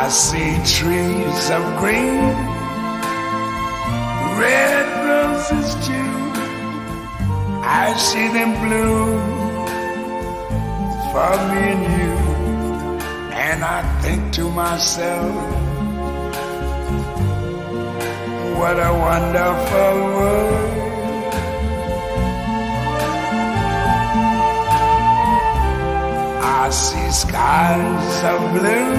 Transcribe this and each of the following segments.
I see trees of green, red roses too. I see them bloom for me and you. And I think to myself, what a wonderful world. I see skies of blue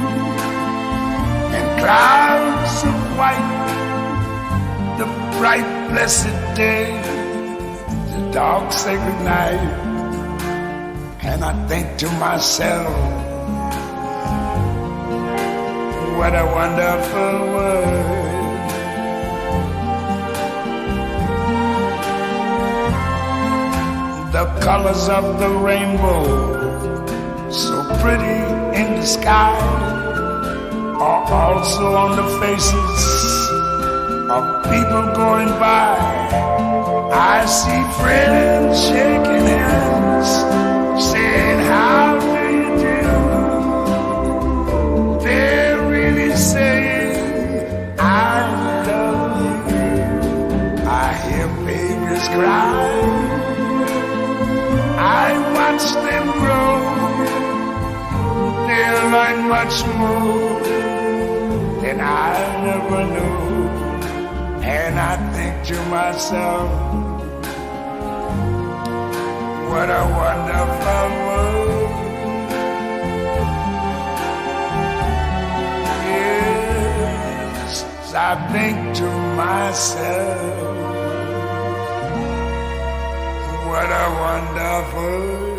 and clouds of white, the bright blessed day, the dark sacred night. And I think to myself, what a wonderful world. The colors of the rainbow, so pretty in the sky, are also on the faces of people going by. I see friends shaking hands, saying, how do you do? They're really saying, I love you. I hear babies cry, I watch them grow. They'll learn much more than I never knew. And I think to myself, what a wonderful world. Yes, I think to myself, what a wonderful world.